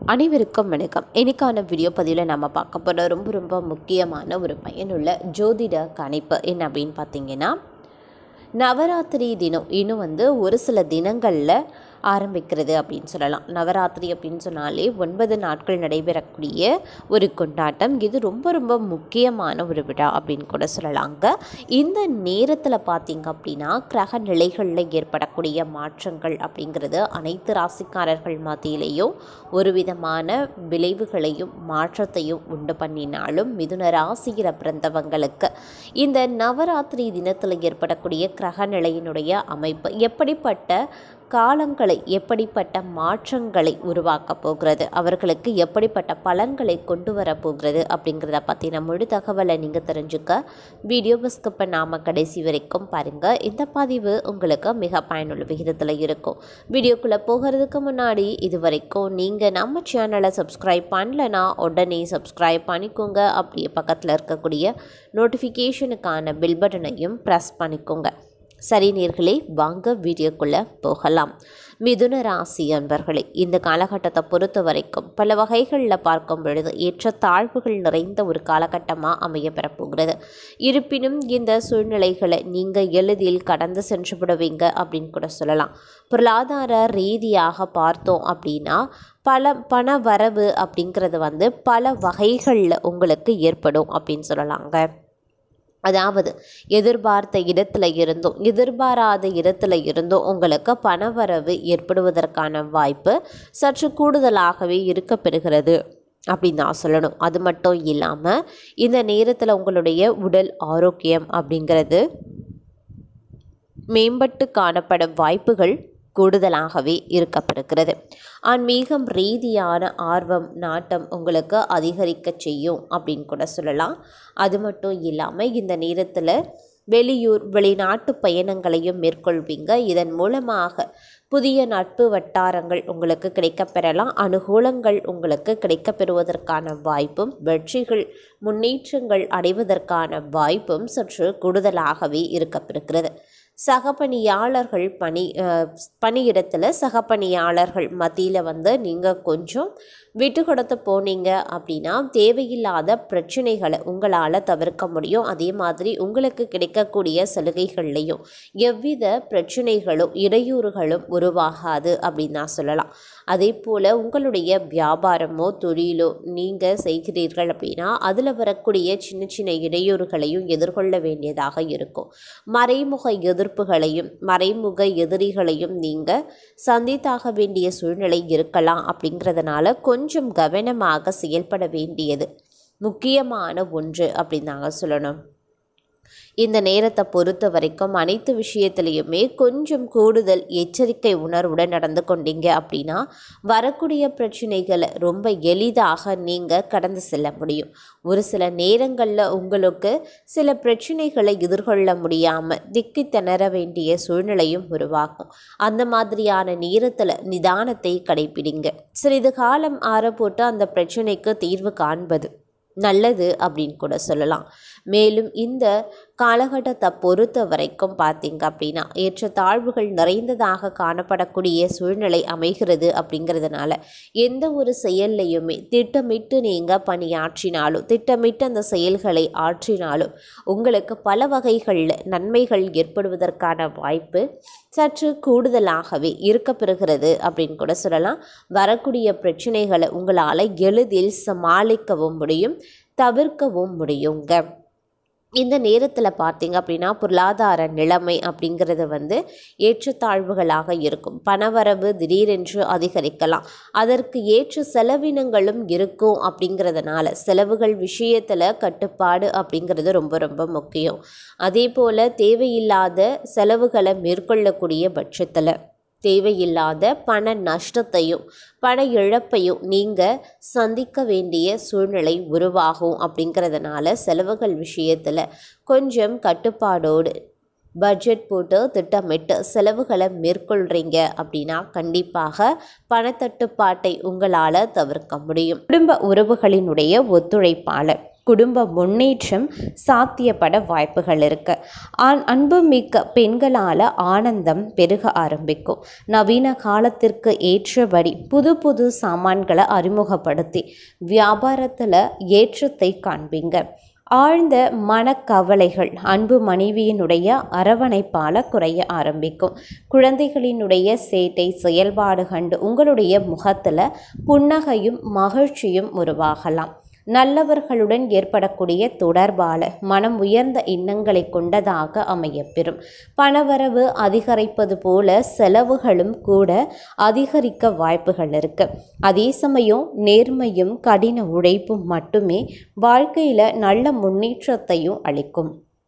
அனைவருக்கும் வணக்கம். இன்னைக்கான வீடியோ பதிவில் நம்ம பார்க்க போகிற ரொம்ப முக்கியமான ஒரு பயனுள்ள ஜோதிட கணிப்பு என்ன அப்படின்னு பார்த்தீங்கன்னா, நவராத்திரி தினம் இன்னும் ஒரு சில தினங்களில் ஆரம்பிக்கிறது அப்படின்னு சொல்லலாம். நவராத்திரி அப்படின்னு சொன்னாலே 9 நாட்கள் நடைபெறக்கூடிய ஒரு கொண்டாட்டம். இது ரொம்ப முக்கியமான ஒரு விழா அப்படின்னு கூட சொல்லலாங்க. இந்த நேரத்தில் பார்த்திங்க அப்படின்னா, கிரக நிலைகளில் ஏற்படக்கூடிய மாற்றங்கள் அப்படிங்கிறது அனைத்து ராசிக்காரர்கள் மத்தியிலேயும் ஒரு விதமான விளைவுகளையும் மாற்றத்தையும் உண்டு பண்ணினாலும், மிதுன ராசியில் பிறந்தவங்களுக்கு இந்த நவராத்திரி தினத்தில் ஏற்படக்கூடிய கிரக நிலையினுடைய அமைப்பு எப்படிப்பட்ட காலங்களை, எப்படிப்பட்ட மாற்றங்களை உருவாக்க போகிறது, அவர்களுக்கு எப்படிப்பட்ட பலன்களை கொண்டு வர போகிறது அப்படிங்கிறத பற்றின முழு தகவலை நீங்கள் தெரிஞ்சுக்க வீடியோவை ஸ்கிப் பண்ணாமல் கடைசி வரைக்கும் பாருங்கள். இந்த பதிவு உங்களுக்கு மிக பயனுள்ள விகிதத்தில் இருக்கும். வீடியோக்குள்ளே போகிறதுக்கு முன்னாடி இது வரைக்கும் நீங்கள் நம்ம சேனலை சப்ஸ்கிரைப் பண்ணலைன்னா உடனே சப்ஸ்கிரைப் பண்ணிக்கோங்க. அப்படியே பக்கத்தில் இருக்கக்கூடிய நோட்டிஃபிகேஷனுக்கான பெல் பட்டனையும் ப்ரெஸ் பண்ணிக்கோங்க. சரி நேயர்களே, வாங்க வீடியோக்குள்ளே போகலாம். மிதுன ராசி அன்பர்களே, இந்த காலகட்டத்தை பொறுத்த வரைக்கும் பல வகைகளில் பார்க்கும் பொழுது ஏற்ற தாழ்வுகள் நிறைந்த ஒரு காலகட்டமாக அமைய பெறப்போகிறது. இருப்பினும் இந்த சூழ்நிலைகளை நீங்கள் எளிதில் கடந்து சென்று விடுவீங்க அப்படின்னு கூட சொல்லலாம். பொருளாதார ரீதியாக பார்த்தோம் அப்படின்னா, பண வரவு அப்படிங்கிறது பல வகைகளில் உங்களுக்கு ஏற்படும் அப்படின்னு சொல்லலாங்க. அதாவது எதிர்பார்த்த இடத்துல இருந்தும் எதிர்பாராத இடத்துல இருந்தும் உங்களுக்கு பணவரவு ஏற்படுவதற்கான வாய்ப்பு சற்று கூடுதலாகவே இருக்க பெறுகிறது அப்படின்னு தான் சொல்லணும். அது மட்டும் இல்லாமல் இந்த நேரத்தில் உங்களுடைய உடல் ஆரோக்கியம் அப்படிங்கிறது மேம்பட்டு காணப்படும் வாய்ப்புகள் கூடுதலாகவே இருக்கப்பெறுகிறது. ஆன்மீகம் ரீதியான ஆர்வம், நாட்டம் உங்களுக்கு அதிகரிக்க செய்யும் அப்படின்னு கூட சொல்லலாம். அது மட்டும் இல்லாமல் இந்த நேரத்தில் வெளியூர் வெளிநாட்டு பயணங்களையும் மேற்கொள்வீங்க. இதன் மூலமாக புதிய நட்பு வட்டாரங்கள் உங்களுக்கு கிடைக்கப்பெறலாம். அனுகூலங்கள் உங்களுக்கு கிடைக்கப்பெறுவதற்கான வாய்ப்பும், வெற்றிகள் முன்னேற்றங்கள் அடைவதற்கான வாய்ப்பும் சற்று கூடுதலாகவே இருக்கப்பெறுகிறது. சகப்பணியாளர்கள் பணியிடத்தில் சகப்பணியாளர்கள் மத்தியில் நீங்கள் கொஞ்சம் விட்டு கொடுத்து போனீங்க அப்படின்னா தேவையில்லாத பிரச்சனைகளை உங்களால் தவிர்க்க முடியும். அதே மாதிரி உங்களுக்கு கிடைக்கக்கூடிய சலுகைகள்லையும் எவ்வித பிரச்சனைகளும் இடையூறுகளும் உருவாகாது அப்படின்னு தான் சொல்லலாம். அதே போல் உங்களுடைய வியாபாரமோ தொழிலோ நீங்கள் செய்கிறீர்கள் அப்படின்னா அதில் வரக்கூடிய சின்ன இடையூறுகளையும் எதிர்கொள்ள வேண்டியதாக இருக்கும். மறைமுக எதிர்ப்புகளையும் மறைமுக எதிரிகளையும் நீங்கள் சந்தித்தாக வேண்டிய சூழ்நிலை இருக்கலாம். அப்படிங்கிறதுனால கொஞ்சம் கவனமாக செயல்பட வேண்டியது முக்கியமான ஒன்று அப்படின்னு நாங்கள் சொல்லணும். இந்த நேரத்தை பொறுத்த வரைக்கும் அனைத்து விஷயத்திலையுமே கொஞ்சம் கூடுதல் எச்சரிக்கை உணர்வுடன் நடந்து கொண்டீங்க அப்படின்னா வரக்கூடிய பிரச்சனைகளை ரொம்ப எளிதாக நீங்கள் கடந்து செல்ல முடியும். ஒரு சில நேரங்களில் உங்களுக்கு சில பிரச்சனைகளை எதிர்கொள்ள முடியாமல் திக்கி திணற வேண்டிய சூழ்நிலையும் உருவாகும். அந்த மாதிரியான நேரத்தில் நிதானத்தை கடைபிடிங்க. சிறிது காலம் ஆறப்போட்டு அந்த பிரச்சனைக்கு தீர்வு காண்பது நல்லது அப்படின்னு கூட சொல்லலாம். மேலும் இந்த காலகட்டத்தை பொறுத்த வரைக்கும் பார்த்திங்க அப்படின்னா ஏற்ற தாழ்வுகள் நிறைந்ததாக காணப்படக்கூடிய சூழ்நிலை அமைகிறது. அப்படிங்கிறதுனால எந்த ஒரு செயல்லையுமே திட்டமிட்டு நீங்கள் பணியாற்றினாலும் திட்டமிட்டு அந்த செயல்களை ஆற்றினாலும் உங்களுக்கு பல வகைகளில் நன்மைகள் ஏற்படுவதற்கான வாய்ப்பு சற்று கூடுதலாகவே இருக்கப்பெறுகிறது அப்படின்னு கூட சொல்லலாம். வரக்கூடிய பிரச்சனைகளை உங்களால் எளிதில் சமாளிக்கவும் முடியும், தவிர்க்கவும் முடியுங்க. இந்த நேரத்தில் பார்த்திங்க அப்படின்னா பொருளாதார நிலைமை அப்படிங்கிறது ஏற்றத்தாழ்வுகளாக இருக்கும். பணவரவு திடீரென்று அதிகரிக்கலாம், அதற்கு ஏற்ற செலவினங்களும் இருக்கும். அப்படிங்கிறதுனால செலவுகள் விஷயத்தில் கட்டுப்பாடு அப்படிங்கிறது ரொம்ப முக்கியம். அதே போல் தேவையில்லாத செலவுகளை மேற்கொள்ளக்கூடிய பட்சத்தில் தேவையில்லாத பண நஷ்டத்தையும் பண இழப்பையும் நீங்கள் சந்திக்க வேண்டிய சூழ்நிலை உருவாகும். அப்படிங்கிறதுனால செலவுகள் விஷயத்தில் கொஞ்சம் கட்டுப்பாடோடு பட்ஜெட் போட்டு திட்டமிட்டு செலவுகளை மேற்கொள்கிறீங்க அப்படின்னா கண்டிப்பாக பணத்தட்டுப்பாட்டை உங்களால் தவிர்க்க முடியும். குடும்ப உறவுகளினுடைய ஒத்துழைப்பால் குடும்ப முன்னேற்றம் சாத்தியப்பட வாய்ப்புகள் இருக்கு. அன்புமிக்க பெண்களால் ஆனந்தம் பெருக ஆரம்பிக்கும். நவீன காலத்திற்கு ஏற்றபடி புது புது சாமான்களை அறிமுகப்படுத்தி வியாபாரத்தில் ஏற்றத்தை காண்பீங்க. ஆழ்ந்த மனக்கவலைகள் அன்பு மனைவியினுடைய அரவணைப்பால் குறைய ஆரம்பிக்கும். குழந்தைகளினுடைய சேட்டை செயல்பாடு கண்டு உங்களுடைய முகத்தில் புன்னகையும் மகிழ்ச்சியும் உருவாகலாம். நல்லவர்களுடன் ஏற்படக்கூடிய தொடர்பால் மனம் உயர்ந்த எண்ணங்களை கொண்டதாக அமையப்பெறும். பணவரவு அதிகரிப்பது போல செலவுகளும் கூட அதிகரிக்க வாய்ப்புகள் இருக்கு. அதே சமயம் நேர்மையும் கடின உழைப்பும் மட்டுமே வாழ்க்கையில் நல்ல முன்னேற்றத்தையும் அளிக்கும்.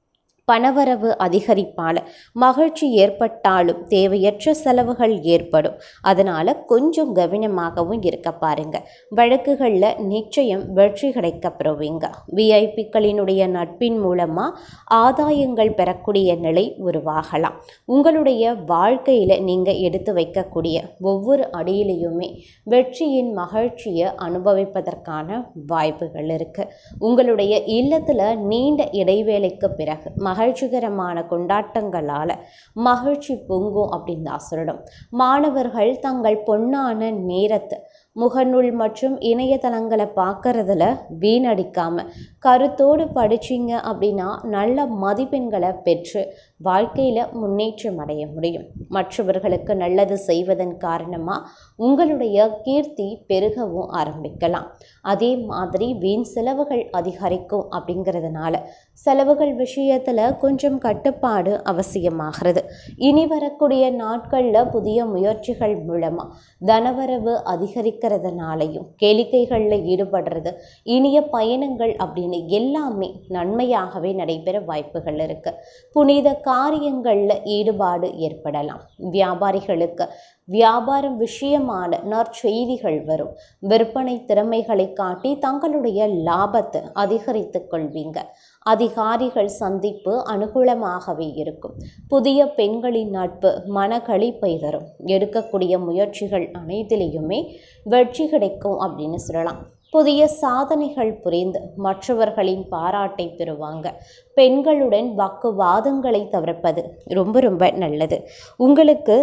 பணவரவு அதிகரிப்பால் மகிழ்ச்சி ஏற்பட்டாலும் தேவையற்ற செலவுகள் ஏற்படும். அதனால் கொஞ்சம் கவனமாகவும் இருக்க பாருங்க. வழக்குகளில் நிச்சயம் வெற்றி கிடைக்கப்பெறுவீங்க. விஐபிக்களினுடைய நட்பின் மூலமாக ஆதாயங்கள் பெறக்கூடிய நிலை உருவாகலாம். உங்களுடைய வாழ்க்கையில் நீங்கள் எடுத்து வைக்கக்கூடிய ஒவ்வொரு அடியிலையுமே வெற்றியின் மகிழ்ச்சியை அனுபவிப்பதற்கான வாய்ப்புகள் இருக்குது. உங்களுடைய இல்லத்தில் நீண்ட இடைவேளைக்கு பிறகு மகிழ்ச்சிகரமான கொண்டாட்டங்களால் மகிழ்ச்சி பொங்கும் அப்படின்னு தான் சொல்லணும். மாணவர்கள் தங்கள் பொன்னான நேரத்தை முகநூல் மற்றும் இணையதளங்களை பார்க்கறதுல வீணடிக்காமல் கருத்தோடு படிச்சிங்க அப்படின்னா நல்ல மதிப்பெண்களை பெற்று வாழ்க்கையில் முன்னேற்றம் அடைய முடியும். மற்றவர்களுக்கு நல்லது செய்வதன் காரணமாக உங்களுடைய கீர்த்தி பெருகவும் ஆரம்பிக்கலாம். அதே மாதிரி வீண் செலவுகள் அதிகரிக்கும். அப்படிங்கிறதுனால செலவுகள் விஷயத்தில் கொஞ்சம் கட்டுப்பாடு அவசியமாகிறது. இனி வரக்கூடிய நாட்களில் புதிய முயற்சிகள் மூலமாக தனவரவு அதிகரிக்கிறதுனாலையும் கேளிக்கைகளில் ஈடுபடுறது இனிய பயணங்கள் அப்படின்னு எல்லாமே நன்மையாகவே நடைபெற வாய்ப்புகள் இருக்கு. புனித காரியங்களில் ஈடுபாடு ஏற்படலாம். வியாபாரிகளுக்கு வியாபாரம் விஷயமான நற்செய்திகள் வரும். விற்பனை திறமைகளை காட்டி தங்களுடைய லாபத்தை அதிகரித்து கொள்வீங்க. அதிகாரிகள் சந்திப்பு அனுகூலமாகவே இருக்கும். புதிய பெண்களின் நட்பு மனக்களிப்பை தரும். எடுக்கக்கூடிய முயற்சிகள் அனைத்திலையுமே வெற்றி கிடைக்கும் அப்படின்னு சொல்லலாம். புதிய சாதனைகள் புரிந்து மற்றவர்களின் பாராட்டை பெறுவாங்க. பெண்களுடன் வாக்குவாதங்களை தவிர்ப்பது ரொம்ப ரொம்ப நல்லது. உங்களுக்கு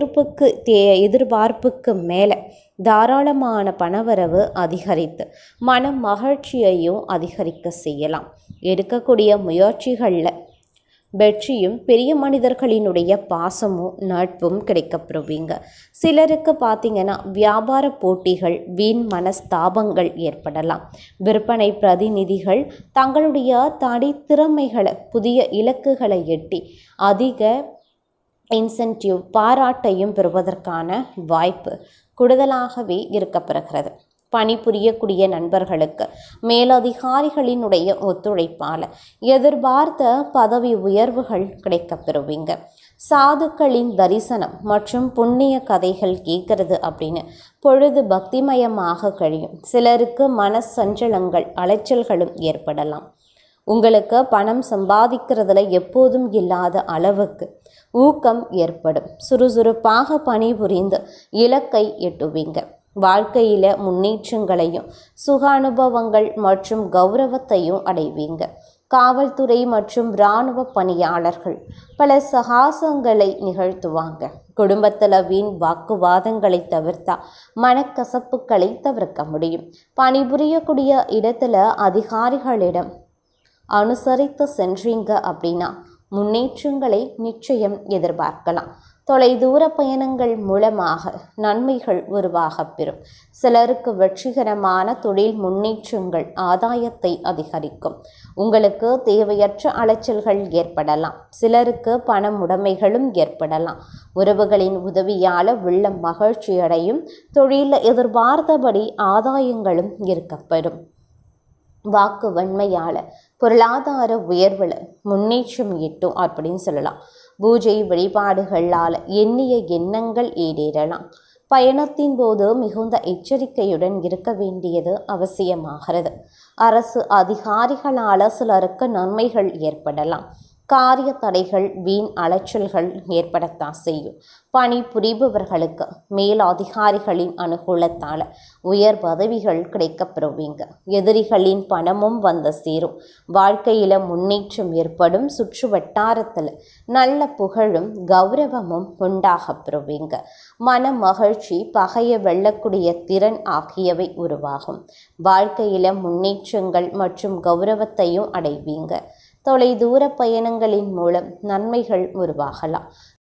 எதிர்பார்ப்புக்கு மேலே தாராளமான பணவரவு அதிகரித்து மன மகிழ்ச்சியையும் அதிகரிக்க செய்யலாம். எடுக்கக்கூடிய முயற்சிகளில் வெற்றியும் பெரிய மனிதர்களினுடைய பாசமும் நட்பும் கிடைக்கப்பெறுவீங்க. சிலருக்கு பார்த்திங்கன்னா வியாபார போட்டிகள் வீண் மனஸ்தாபங்கள் ஏற்படலாம். விற்பனை பிரதிநிதிகள் தங்களுடைய திறமைகளை புதிய இலக்குகளை எட்டி அதிக இன்சென்டிவ் பாராட்டையும் பெறுவதற்கான வாய்ப்பு கூடுதலாகவே இருக்கப்பெறுகிறது. பணிபுரியக்கூடிய நண்பர்களுக்கு மேலதிகாரிகளினுடைய ஒத்துழைப்பால் எதிர்பார்த்த பதவி உயர்வுகள் கிடைக்கப்பெறுவீங்க. சாதுக்களின் தரிசனம் மற்றும் புண்ணிய கதைகள் கேட்கறது அப்படின்னு பொழுது பக்திமயமாக கழியும். சிலருக்கு மனசஞ்சலங்கள் அலைச்சல்களும் ஏற்படலாம். உங்களுக்கு பணம் சம்பாதிக்கிறதுல எப்போதும் இல்லாத அளவுக்கு ஊக்கம் ஏற்படும். சுறுசுறுப்பாக பணிபுரிந்து இலக்கை எட்டுவீங்க. வாழ்க்கையில் முன்னேற்றங்களையும் சுக அனுபவங்கள் மற்றும் கௌரவத்தையும் அடைவீங்க. காவல்துறை மற்றும் இராணுவ பணியாளர்கள் பல சாகசங்களை நிகழ்த்துவாங்க. குடும்பத்தில் வீண் வாக்குவாதங்களை தவிர்த்தா மனக்கசப்புகளை தவிர்க்க முடியும். பணிபுரியக்கூடிய இடத்துல அதிகாரிகளிடம் அனுசரித்து சென்றீங்க அப்படின்னா முன்னேற்றங்களை நிச்சயம் எதிர்பார்க்கலாம். தொலைதூர பயணங்கள் மூலமாக நன்மைகள் உருவாக பெறும். சிலருக்கு வெற்றிகரமான தொழில் முன்னேற்றங்கள் ஆதாயத்தை அதிகரிக்கும். உங்களுக்கு தேவையற்ற அலைச்சல்கள் ஏற்படலாம். சிலருக்கு பண உடைமைகளும் ஏற்படலாம். உறவுகளின் உதவியால் உள்ள மகிழ்ச்சியடையும். தொழிலில் எதிர்பார்த்தபடி ஆதாயங்களும் இருக்கப்படும். வாக்கு வன்மையால் பொருளாதார உயர்வில் முன்னேற்றம் எட்டும் அப்படின்னு சொல்லலாம். பூஜை வழிபாடுகளால் எண்ணிய எண்ணங்கள் ஈடேறலாம். பயணத்தின் போது மிகுந்த எச்சரிக்கையுடன் இருக்க வேண்டியது அவசியமாகிறது. அரசு அதிகாரிகளால் சிலருக்கு நன்மைகள் ஏற்படலாம். காரிய தடைகள் வீண் அலைச்சல்கள் ஏற்படத்தான் செய்யும். பணி புரிபவர்களுக்கு மேலதிகாரிகளின் அனுகூலத்தால் உயர் பதவிகள் கிடைக்கப்பெறுவீங்க. எதிரிகளின் பணமும் வந்து சேரும். வாழ்க்கையில் முன்னேற்றம் ஏற்படும். சுற்று வட்டாரத்தில் நல்ல புகழும் கௌரவமும் உண்டாக பெறுவீங்க. மன மகிழ்ச்சி, பகையை வெல்லக்கூடிய திறன் ஆகியவை உருவாகும். வாழ்க்கையில் முன்னேற்றங்கள் மற்றும் கௌரவத்தையும் அடைவீங்க. தொலைதூர பயணங்களின் மூலம் நன்மைகள் உருவாகலாம்.